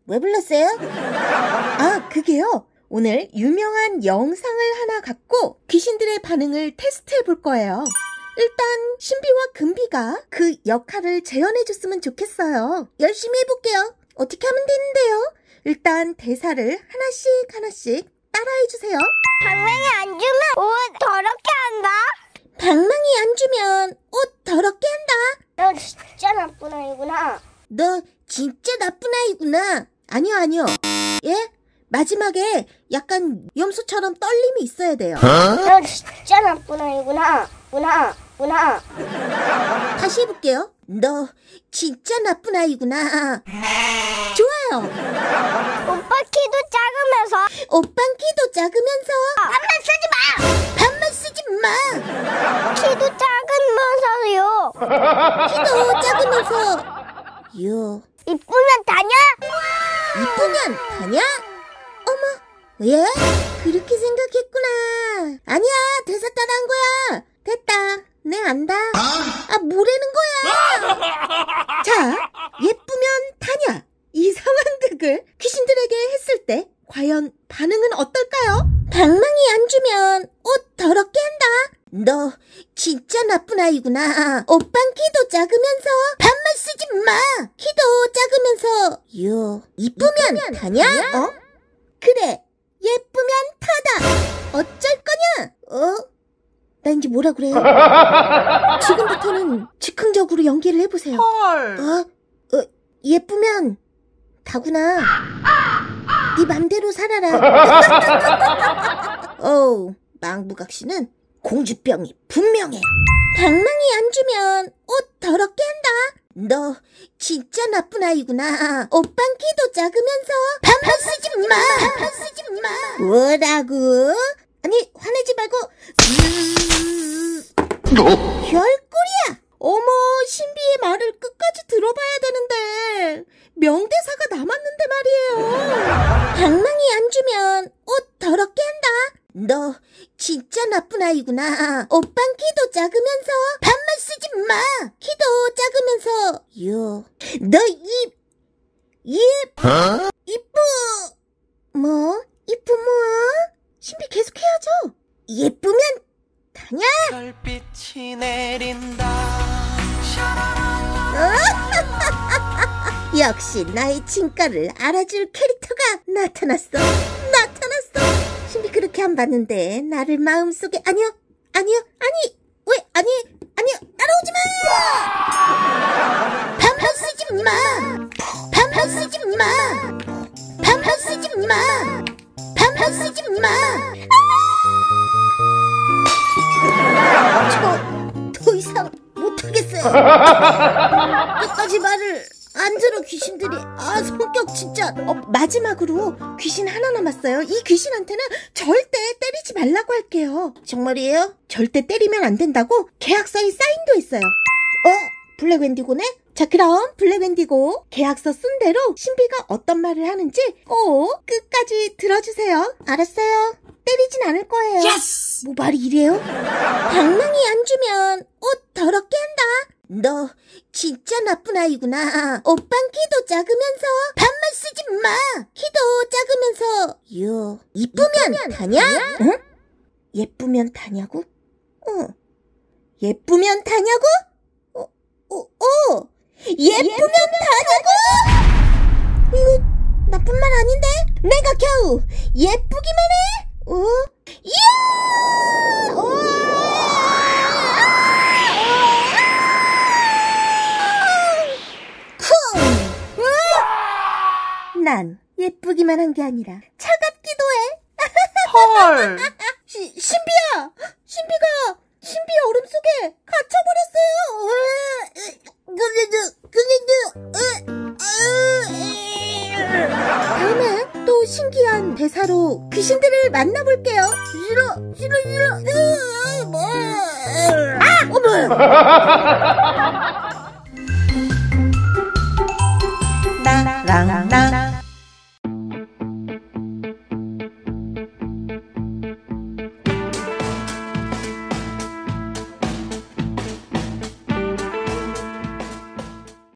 왜 불렀어요? 아, 그게요. 오늘 유명한 영상을 하나 갖고 귀신들의 반응을 테스트해 볼 거예요. 일단 신비와 금비가 그 역할을 재현해줬으면 좋겠어요. 열심히 해볼게요. 어떻게 하면 되는데요? 일단 대사를 하나씩 따라해주세요. 방망이 안 주면 옷 더럽게 한다. 방망이 안 주면 옷 더럽게 한다. 너 진짜 나쁜 아이구나. 너 진짜 나쁜 아이구나. 아니요. 예? 마지막에 약간 염소처럼 떨림이 있어야 돼요. 너 진짜 나쁜 아이구나. 다시 해볼게요. 너 진짜 나쁜 아이구나. 좋아요. 오빠 키도 작으면서 오빤 키도 작으면서 반말 쓰지 마. 키도 작으면서요. 키도 작으면서 요 이쁘면 다녀. 이쁘면 다냐? 어머, 예? 그렇게 생각했구나. 아니야, 대사 따라한 거야. 됐다. 네, 안다. 아, 뭐라는 거야? 자, 예쁘면 다냐? 이 상황극을 귀신들에게 했을 때 과연 반응은 어떨까요? 방망이 안 주면 옷 더럽게 한다. 너 진짜 나쁜 아이구나. 오빤 키도 작으면서 반말 쓰지 마. 키도 작으면서 요 이쁘면 다냐? 어? 그래, 예쁘면 타다. 어쩔 거냐? 나 이제 뭐라 그래요? 지금부터는 즉흥적으로 연기를 해보세요. 예쁘면 다구나. 네 맘대로 살아라. 망부각시는 공주병이 분명해요. 방망이 안 주면 옷 더럽게 한다. 너 진짜 나쁜 아이구나. 오빤 키도 작으면서 반말 쓰지 마. 뭐라고? 아니, 화내지 말고. 별꼴이야. 어머, 신비의 말을 끝까지 들어봐야 되는데 명대사가 남았는데 말이에요. 방망이 안 주면 옷 더럽게 한다. 너 진짜 나쁜 아이구나. 오빤 키도 작으면서 반말 쓰지 마. 키도 작으면서 요. 너 이쁘 신비 계속 해야죠. 예쁘면 다냐? 별빛이 내린다. 역시 나의 진가를 알아줄 캐릭터가 나타났어. 신비 그렇게 안 봤는데 나를 마음속에 아니요 왜 아니요 따라오지 마. 반말 쓰지 마. 저 더 이상 못하겠어요. 끝까지 말을 안 들어 귀신들이. 성격 진짜. 마지막으로 귀신 하나 남았어요. 이 귀신한테는 절대 때리지 말라고 할게요. 정말이에요? 절대 때리면 안 된다고 계약서에 사인도 있어요. 블랙 wen디고네? 자, 그럼 블랙 wen디고 계약서 쓴 대로 신비가 어떤 말을 하는지 꼭 끝까지 들어주세요. 알았어요? 때리진 않을 거예요. 예스! 뭐 말이 이래요? 방망이 안 주면 옷 더럽게 한다. 너 진짜 나쁜 아이구나. 오빤 키도 작으면서 반말 쓰지 마. 키도 작으면서 요. 이쁘면 다냐? 응? 예쁘면 다냐고? 예쁘면 다냐고? 예쁘면 다냐고? 이거 나쁜 말 아닌데? 내가 겨우 예쁘기만 해? 난 예쁘기만 한 게 아니라 차갑기도 해. 헐. 신비야! 신비 얼음 속에 갇혀버렸어요. 다음에 또 신기한 대사로 귀신들을 만나볼게요. 싫어. 어머! 나랑